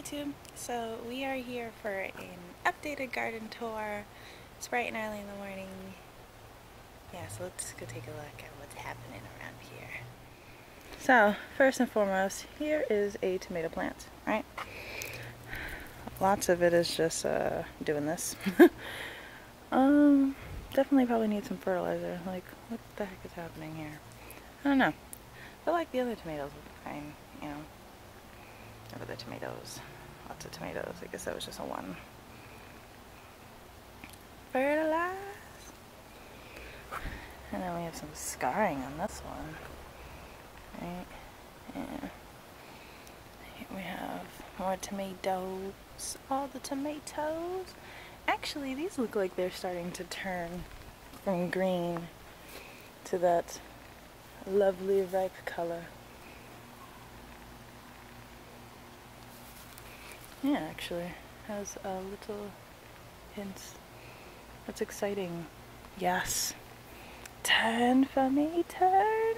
YouTube. So we are here for an updated garden tour. It's bright and early in the morning. Yeah, so let's go take a look at what's happening around here. So first and foremost, here is a tomato plant, right? Lots of it is just doing this. Definitely probably need some fertilizer. Like, what the heck is happening here? I don't know. But like the other tomatoes look fine, you know. Other tomatoes. Lots of tomatoes. I guess that was just a one. Fertilize. And then we have some scarring on this one. Right? Yeah. Here we have more tomatoes. All the tomatoes. Actually, these look like they're starting to turn from green to that lovely ripe color. Yeah, actually has a little hints. That's exciting. Yes. Turn for me, turn.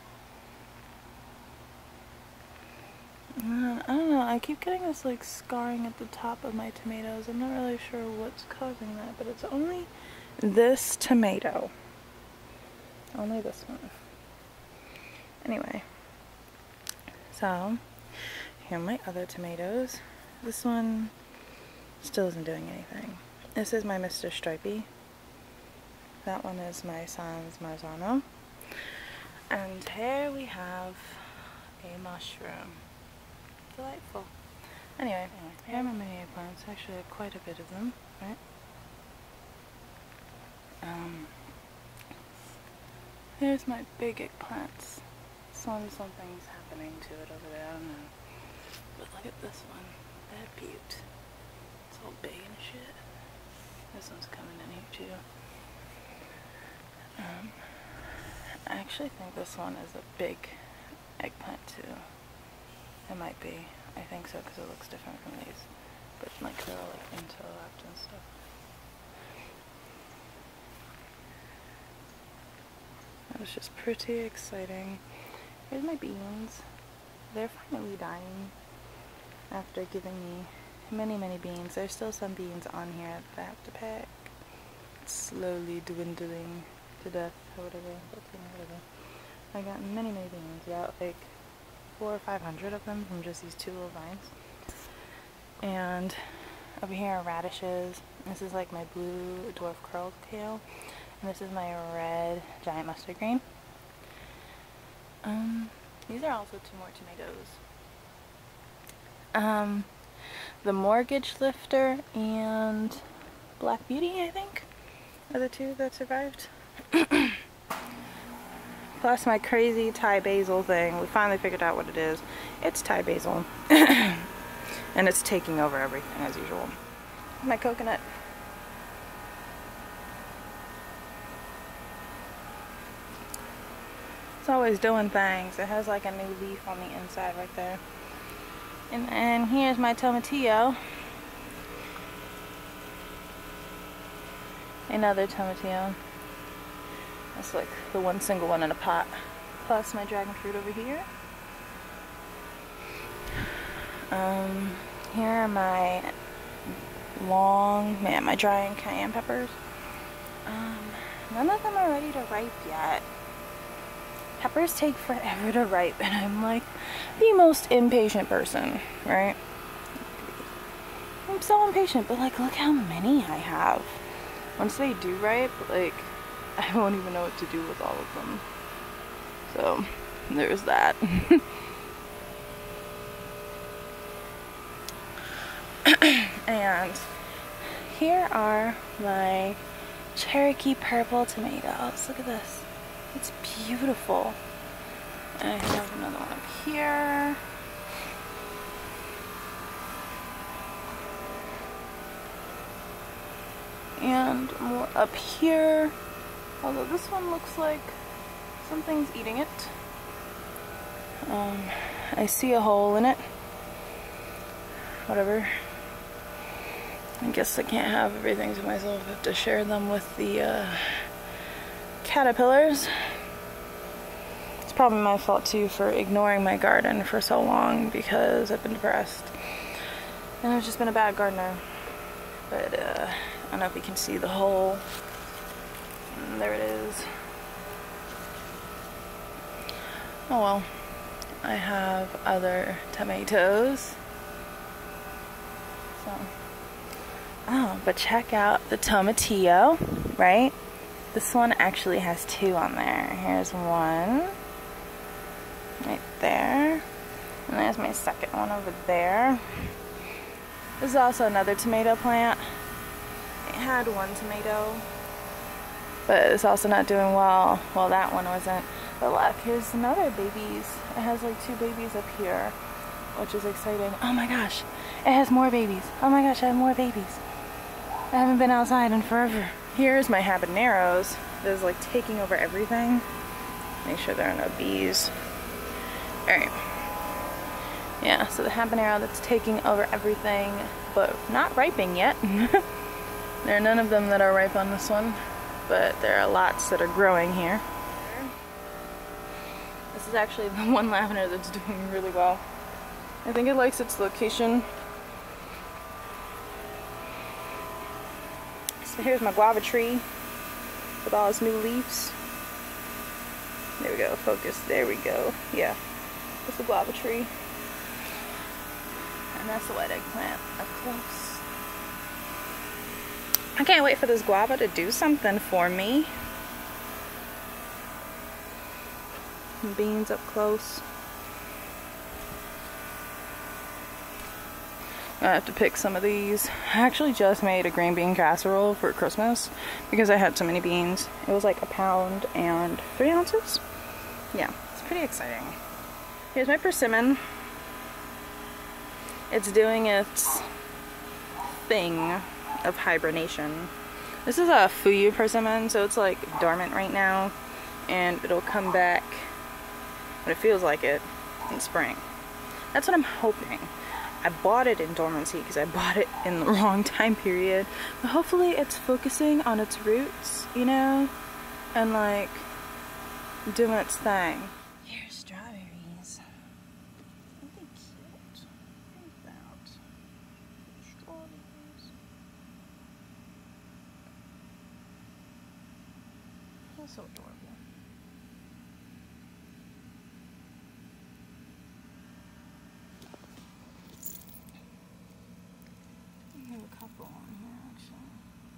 I don't know, I keep getting this like scarring at the top of my tomatoes. I'm not really sure what's causing that, but it's only this tomato. Only this one. Anyway. So, here are my other tomatoes. This one still isn't doing anything. This is my Mr. Stripey. That one is my Sans Marzano. And here we have a mushroom. Delightful. Anyway, here are my mini eggplants. Actually, quite a bit of them, right? Here's my big eggplants. Something's happening to it over there. I don't know. But look at this one. That beaut. It's all big and shit. This one's coming in here too. I actually think this one is a big eggplant too. It might be. I think so because it looks different from these. But like they're all like interlocked and stuff. That was just pretty exciting. Here's my beans. They're finally dying. After giving me many beans. There's still some beans on here that I have to pick. It's slowly dwindling to death or whatever. I got many beans. About like 400 or 500 of them from just these two little vines. And over here are radishes. This is like my blue dwarf curled kale. And this is my red giant mustard green. These are also two more tomatoes. The Mortgage Lifter and Black Beauty, I think, are the two that survived. Plus my crazy Thai basil thing. We finally figured out what it is. It's Thai basil. And it's taking over everything as usual. My coconut. It's always doing things. It has like a new leaf on the inside right there. And here's my tomatillo. Another tomatillo. That's like the one single one in a pot. Plus my dragon fruit over here. Here are my my drying cayenne peppers. None of them are ready to ripe yet. Peppers take forever to ripe, and I'm like the most impatient person, right? I'm so impatient, but like look how many I have. Once they do ripe, like I won't even know what to do with all of them. So there's that. And here are my Cherokee purple tomatoes. Look at this. It's beautiful. And I have another one up here. And more up here. Although this one looks like something's eating it. I see a hole in it. Whatever. I guess I can't have everything to myself. I have to share them with the caterpillars. It's probably my fault too for ignoring my garden for so long because I've been depressed. And I've just been a bad gardener. But I don't know if you can see the hole. And there it is. Oh well. I have other tomatoes. So. Oh, but check out the tomatillo, right? This one actually has 2 on there. Here's one. Right there. And there's my second one over there. This is also another tomato plant. It had 1 tomato, but it's also not doing well. Well, that one wasn't. But look, here's another babies. It has like 2 babies up here, which is exciting. Oh my gosh, it has more babies. Oh my gosh, I have more babies. I haven't been outside in forever. Here's my habaneros. This is like taking over everything. Make sure there are no bees. Alright. Yeah, so the habanero that's taking over everything, but not ripening yet. There are none of them that are ripe on this one, but there are lots that are growing here. This is actually the one lavender that's doing really well. I think it likes its location. So here's my guava tree with all its new leaves. There we go, focus, there we go. Yeah, it's the guava tree. And that's the white eggplant up close. I can't wait for this guava to do something for me. And beans up close. I have to pick some of these. I actually just made a green bean casserole for Christmas because I had so many beans. It was like 1 pound and 3 ounces. Yeah, it's pretty exciting. Here's my persimmon. It's doing its thing of hibernation. This is a Fuyu persimmon, so it's like dormant right now, and it'll come back when it feels like it in spring. That's what I'm hoping. I bought it in dormancy because I bought it in the wrong time period, but hopefully it's focusing on its roots, you know, and like doing its thing. Here's strawberries. Aren't they cute? Look at that. Strawberries. That's so adorable. I have a couple on here actually.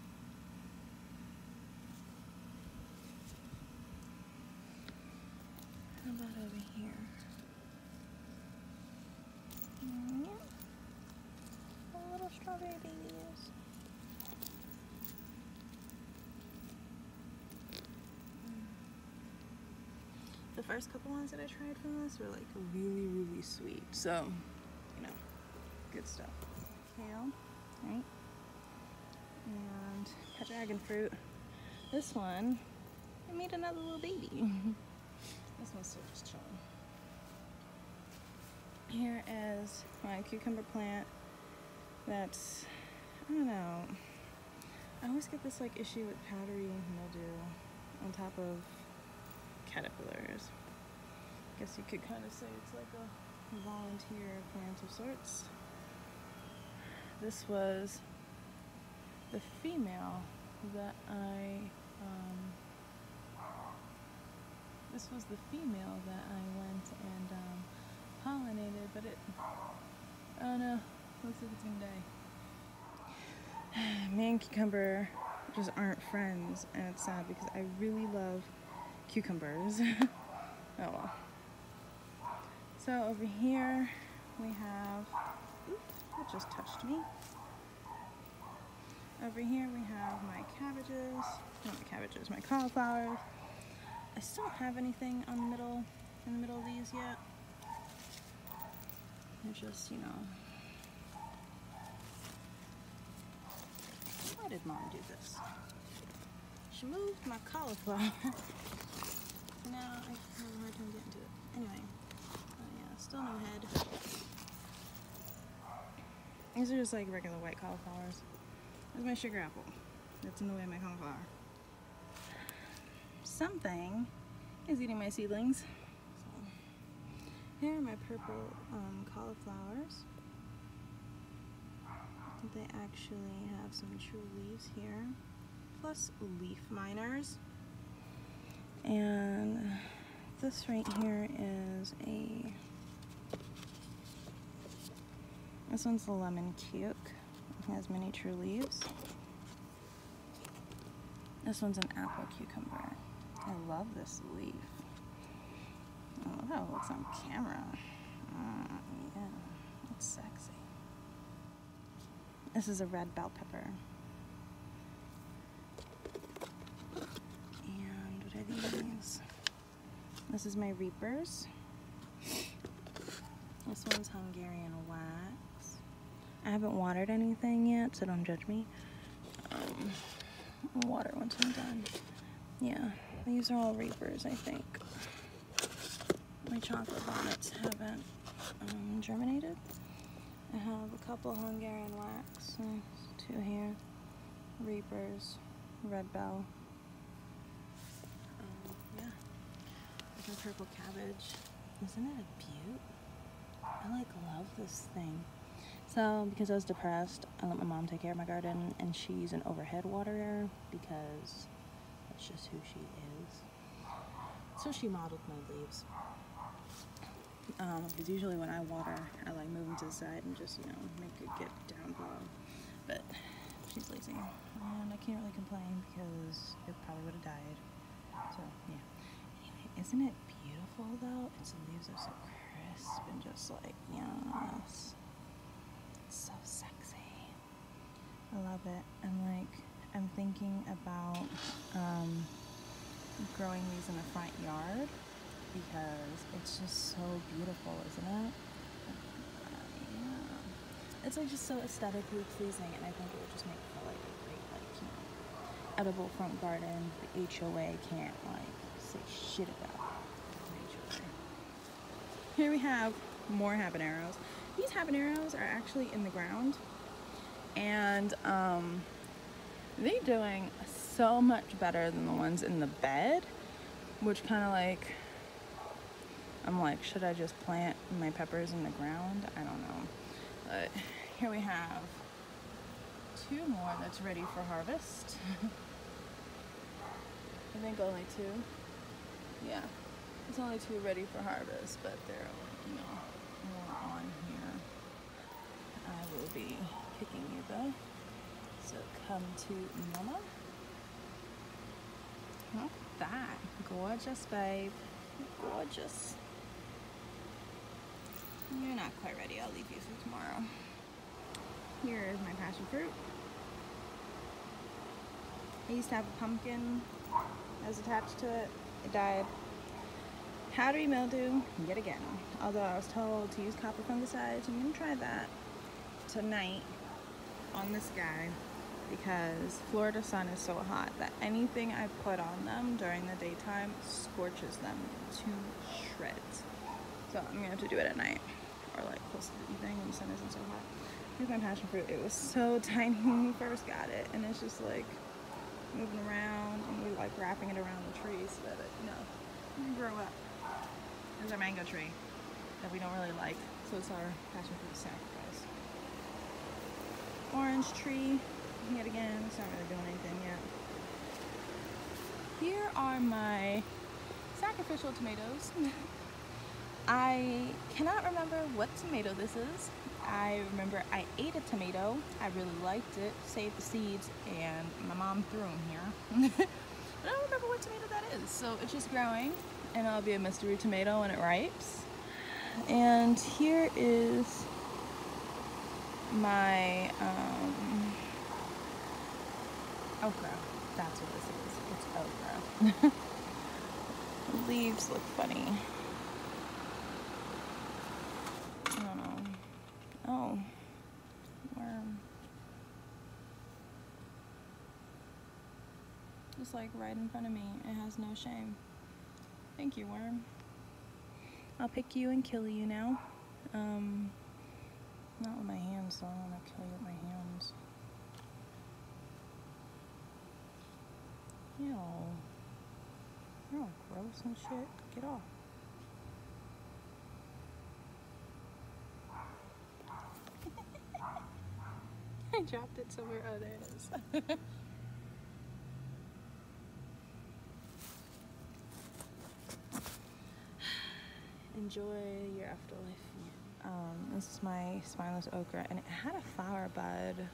How about over here? Yeah. Little strawberry babies. The first couple ones that I tried from this were like really, really sweet. So, you know, good stuff. Kale, right? And dragon fruit. This one, I made another little baby. This one's still just chilling. Here is my cucumber plant. That's, I don't know. I always get this like issue with powdery mildew on top of caterpillars. I guess you could kind of say it's like a volunteer plant of sorts. This was the female that I went and pollinated, but it, oh no, looks like it's gonna die. Me and cucumber just aren't friends, and it's sad because I really love cucumbers. Oh well. So over here we have, oops, that just touched me. Over here we have my cabbages, not my cabbages, my cauliflowers. I still don't have anything in the middle of these yet. They're just, you know. Why did Mom do this? She moved my cauliflower. Now I have a hard time getting to it. Anyway, yeah, still no head. These are just like regular white cauliflowers. There's my sugar apple. That's in the way of my cauliflower. Something is eating my seedlings. So, here are my purple cauliflowers. they actually have some true leaves here, plus leaf miners. And this right here is this one's the lemon cuke. It has many true leaves. This one's an apple cucumber. I love this leaf. I love how it looks on camera. Yeah, it's sexy. This is a red bell pepper. And what are these? This is my Reapers. This one's Hungarian wax. I haven't watered anything yet, so don't judge me. I'll water once I'm done. Yeah, these are all Reapers, I think. My chocolate bonnets haven't germinated. I have a couple Hungarian wax, two here, Reapers, red bell. Yeah, like a purple cabbage. Isn't it a beaut? I love this thing. So because I was depressed, I let my mom take care of my garden, and she's an overhead waterer because that's just who she is. So she modeled my leaves. Because usually when I water, I like move them to the side and just, make it get down below. But she's lazy, and I can't really complain because it probably would have died. So yeah. Anyway, isn't it beautiful though? Its leaves are so crisp and just like, yes. It's so sexy. I love it. I'm thinking about growing these in the front yard because it's just so beautiful, isn't it? Yeah. It's like just so aesthetically pleasing, and I think it would just make for like a great edible front garden. The HOA can't say shit about HOA. Here we have more habaneros. These habaneros are actually in the ground, and they're doing so much better than the ones in the bed, which kind of I'm like, should I just plant my peppers in the ground? I don't know. But here we have two more that's ready for harvest. I think only two. Yeah, it's only two ready for harvest, but they're, more on here. I will be picking you though. So come to mama. Look at that. Gorgeous, babe. Gorgeous. You're not quite ready. I'll leave you for tomorrow. Here is my passion fruit. I used to have a pumpkin that was attached to it. It died. Powdery mildew, yet again. Although I was told to use copper fungicides, I'm going to try that tonight on this guy because Florida sun is so hot that anything I put on them during the daytime scorches them to shreds. So I'm going to have to do it at night or close to the evening when the sun isn't so hot. Here's my passion fruit. It was so tiny when we first got it, and it's just moving around, and we wrapping it around the tree so that it, can grow up. There's our mango tree that we don't really like, so it's our passion fruit sacrifice. Orange tree, yet again, it's not really doing anything yet. Here are my sacrificial tomatoes. I cannot remember what tomato this is. I remember I ate a tomato, I really liked it, saved the seeds, and my mom threw them here. I don't remember what tomato that is, so it's just growing, and it'll be a mystery tomato when it ripes. And here is my okra. That's what this is. It's okra. The leaves look funny. I don't know. Oh, worm. Just right in front of me. It has no shame. Thank you, worm. I'll pick you and kill you now. Not with my hands, though. I don't want to kill you with my hands. Ew. You're all gross and shit. Get off. I dropped it somewhere. Oh, there it is. Enjoy your afterlife. This is my spineless okra, and it had a flower bud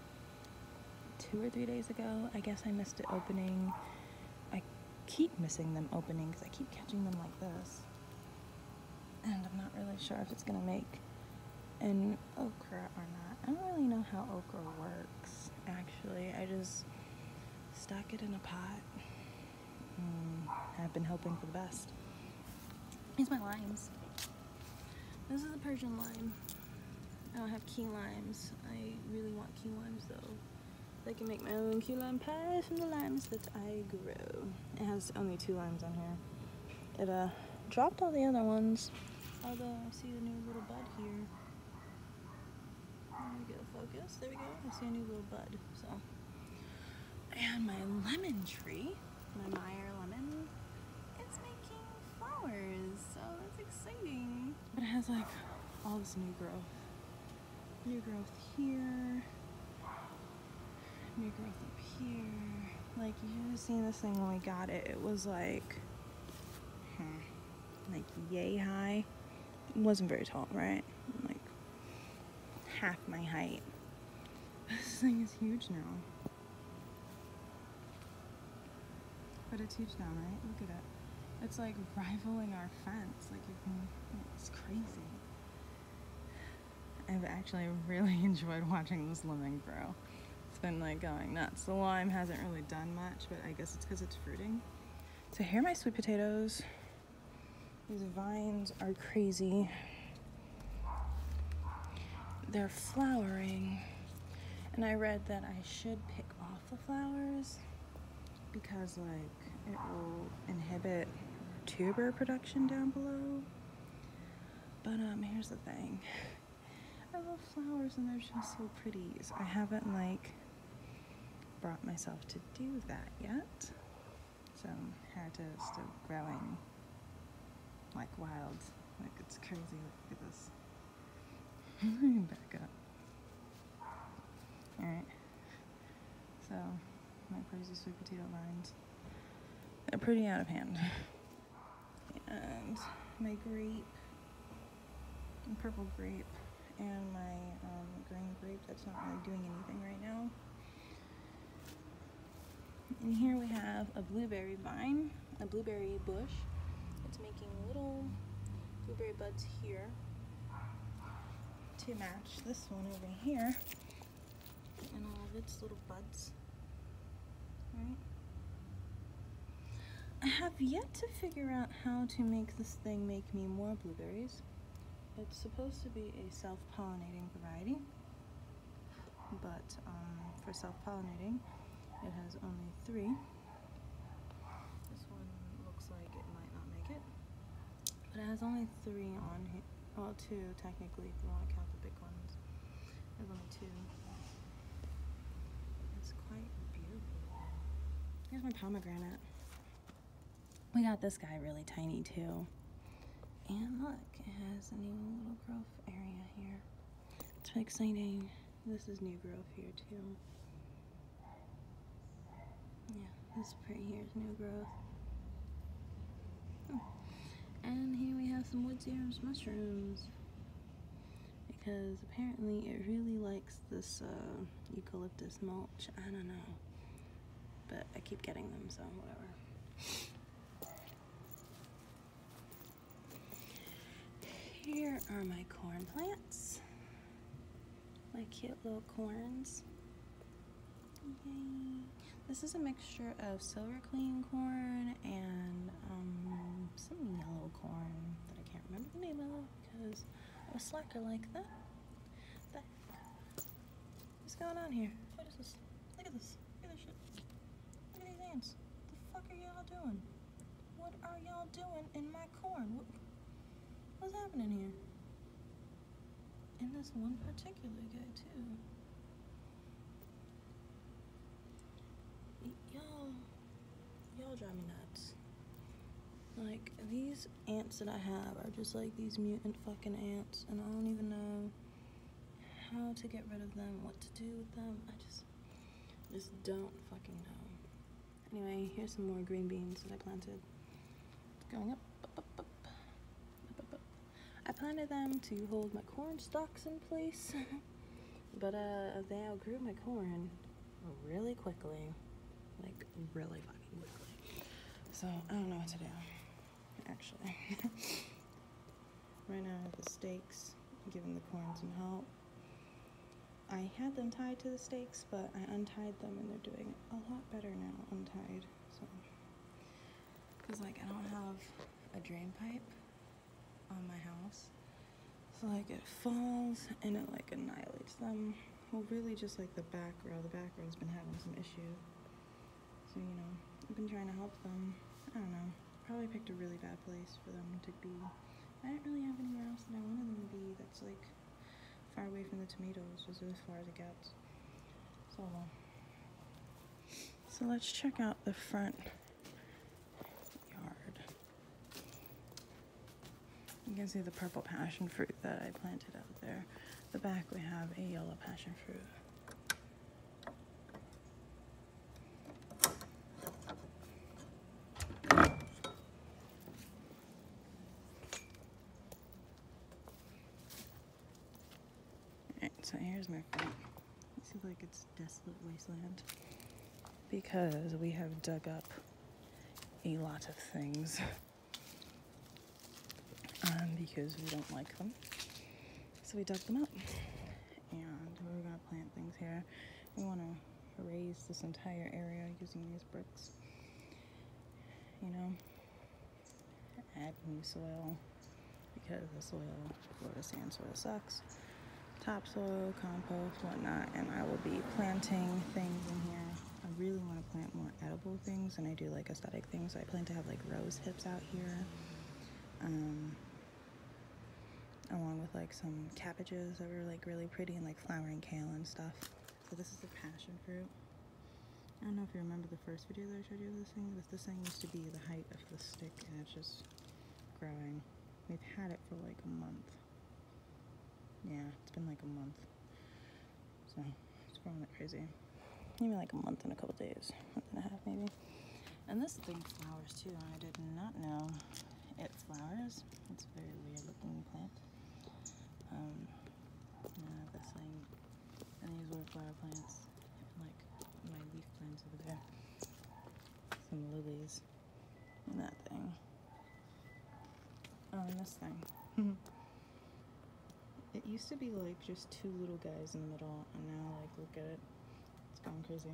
2 or 3 days ago. I guess I missed it opening. I keep missing them opening because I keep catching them like this. And I'm not really sure if it's gonna make an okra or not. I don't really know how okra works, actually. I just stuck it in a pot. I've been hoping for the best. Here's my limes. This is a Persian lime. I don't have key limes. I really want key limes though. I can make my own key lime pie from the limes that I grow. It has only 2 limes on here. It dropped all the other ones. Although I see a new little bud here. There we go, focus. There we go. I see a new little bud. So, and my lemon tree, my Meyer lemon, is making flowers. So that's exciting. But it has like all this new growth. New growth here. New growth up here. Like, you've seen this thing when we got it. It was like yay high. It wasn't very tall, right? Like half my height. This thing is huge now. But it's huge now, right? Look at it. It's like rivaling our fence. Like, it's crazy. I've actually really enjoyed watching this lemon grow. It's been like going nuts. The lime hasn't really done much, but I guess it's because it's fruiting. So here are my sweet potatoes. These vines are crazy. They're flowering. And I read that I should pick off the flowers because like it will inhibit tuber production down below. But here's the thing. I love flowers and they're just so pretty. So I haven't like brought myself to do that yet. So Harita is still growing like wild. Like, it's crazy. Look at this. Back up. Alright. So my crazy sweet potato vines. They're pretty out of hand. And my grape, purple grape, and my green grape that's not really doing anything right now. And here we have a blueberry vine, a blueberry bush. It's making little blueberry buds here to match this one over here and all of its little buds. Right? I have yet to figure out how to make this thing make me more blueberries. It's supposed to be a self-pollinating variety, but for self-pollinating, it has only 3. This one looks like it might not make it, but it has only 3 on here. Well, 2 technically if you want to count the big ones. There's only 2. It's quite beautiful. Here's my pomegranate. We got this guy really tiny too. And look, it has a new little growth area here. It's really exciting. This is new growth here too. Yeah, this right here is new growth. And here we have some Woodsias mushrooms. Because apparently it really likes this eucalyptus mulch. I don't know. But I keep getting them, so whatever. Here are my corn plants. My cute little corns. Yay. This is a mixture of silver clean corn and some yellow corn that I can't remember the name of because I'm a slacker like that. What the heck? What's going on here? What is this? Look at this. Look at this shit. Look at these ants. What the fuck are y'all doing? What are y'all doing in my corn? What's happening here? And this one particular guy too. Y'all drive me nuts. Like, these ants that I have are just like these mutant fucking ants, and I don't even know how to get rid of them, what to do with them. I just don't fucking know. Anyway, here's some more green beans that I planted. Going up, up, up, up, up, up, up. I planted them to hold my corn stalks in place, but they outgrew my corn really quickly, like really fucking quickly. So I don't know what to do, actually. Right now I have the stakes, giving the corn some help. I had them tied to the stakes, but I untied them and they're doing a lot better now untied. So, because like I don't have a drain pipe on my house, so like it falls and it like annihilates them. Well, really just like the back row's been having some issues. So, you know, I've been trying to help them. I don't know, probably picked a really bad place for them to be. I didn't really have anywhere else that I wanted them to be that's like far away from the tomatoes, just as far as it gets. So let's check out the front yard. You can see the purple passion fruit that I planted out there. The back we have a yellow passion fruit. Alright, so here's my front. You see like it's desolate wasteland because we have dug up a lot of things because we don't like them. So we dug them up and we're gonna plant things here. We want to raise this entire area using these bricks, you know, add new soil because the soil, Florida sand soil sucks. Topsoil, compost, whatnot, and I will be planting things in here. I really want to plant more edible things, and I do like aesthetic things. So I plan to have like rose hips out here, along with like some cabbages that were like really pretty, and like flowering kale and stuff. So this is the passion fruit. I don't know if you remember the first video that I showed you of this thing, but this thing used to be the height of the stick, and it's just growing. We've had it for like a month. Yeah, it's been like a month. So it's growing like crazy. Maybe like a month and a couple days, month and a half maybe. And this thing flowers too. I did not know it flowers. It's a very weird looking plant. This thing, and these were flower plants, and like my leaf plants over there. Some lilies and that thing. Oh, and this thing. It used to be like just two little guys in the middle, and now like look at it, it's gone crazy.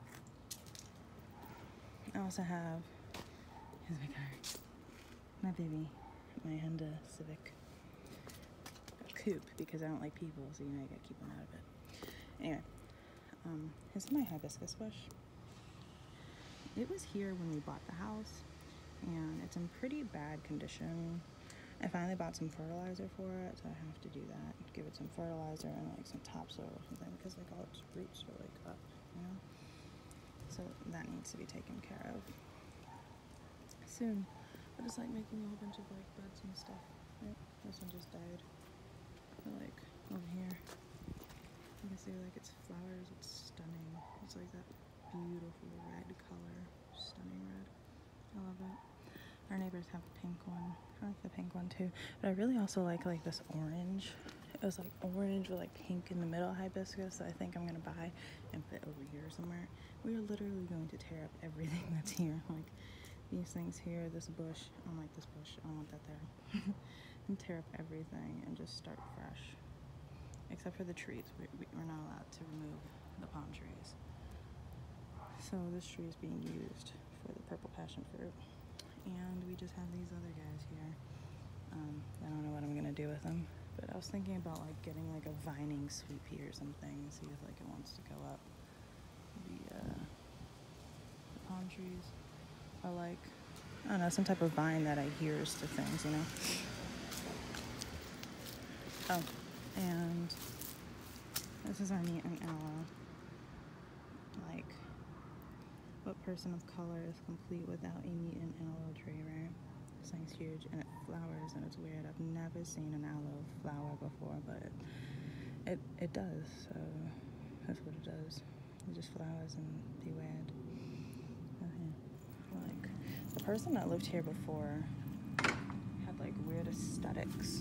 I also have, here's my car, my baby, my Honda Civic coupe, because I don't like people, so you know I gotta keep them out of it. Anyway, here's my hibiscus bush. It was here when we bought the house, and it's in pretty bad condition. I finally bought some fertilizer for it, so I have to do that. Give it some fertilizer and like some topsoil or something, because like all its roots are like up, you know? So that needs to be taken care of soon. But it's like making a whole bunch of like buds and stuff. Right? This one just died. But like over here, you can see like its flowers, it's stunning. It's like that beautiful red color, stunning red. I love it. Our neighbors have a pink one. I like the pink one too. But I really also like this orange. It was like orange with like pink in the middle hibiscus that I think I'm gonna buy and put over here somewhere. We are literally going to tear up everything that's here. Like these things here, this bush. I don't like this bush. I don't want that there. And tear up everything and just start fresh. Except for the trees. We're not allowed to remove the palm trees. So this tree is being used for the purple passion fruit. And we just have these other guys here. I don't know what I'm gonna do with them, but I was thinking about like getting like a vining sweet pea or something and see if like it wants to go up. The palm trees are like, I don't know, some type of vine that adheres to things, you know. Oh, and this is our mutant aloe. Like, what person of color is complete without a mutant aloe tree, right? This thing's huge, and it flowers, and it's weird. I've never seen an aloe flower before, but it does, so that's what it does. It just flowers and be weird. Like, the person that lived here before had like weird aesthetics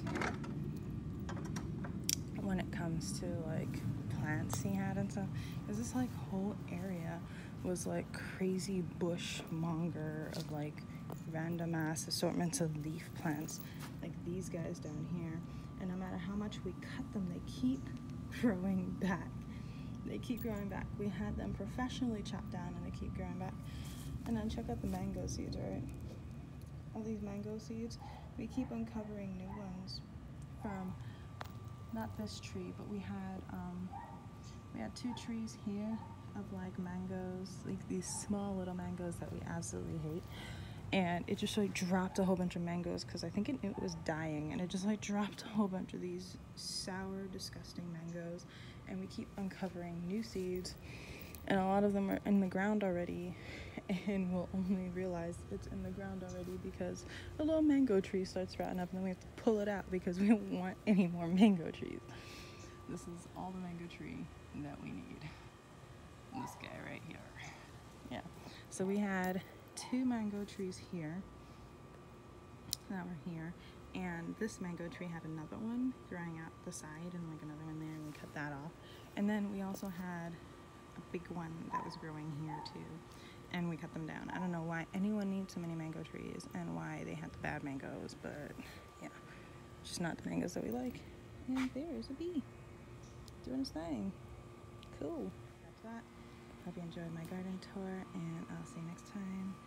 when it comes to like plants he had and stuff. Because this like whole area was like crazy bushmonger of like random ass assortments of leaf plants, like these guys down here. And no matter how much we cut them, they keep growing back. They keep growing back. We had them professionally chopped down and they keep growing back. And then check out the mango seeds, right? All these mango seeds, we keep uncovering new ones from, not this tree, but we had 2 trees here of like mangoes, like these small little mangoes that we absolutely hate. And it just like dropped a whole bunch of mangoes because I think it knew it was dying, and it just like dropped a whole bunch of these sour, disgusting mangoes. And we keep uncovering new seeds, and a lot of them are in the ground already, and we'll only realize it's in the ground already because a little mango tree starts sprouting up, and then we have to pull it out because we don't want any more mango trees. This is all the mango tree that we need. And this guy right here. Yeah. So we had 2 mango trees here that were here, and this mango tree had another one growing out the side and like another one there, and we cut that off. And then we also had a big one that was growing here too, and we cut them down. I don't know why anyone needs so many mango trees and why they had the bad mangoes, but yeah, just not the mangoes that we like. And there's a bee doing his thing. Cool. That's that. Hope you enjoyed my garden tour, and I'll see you next time.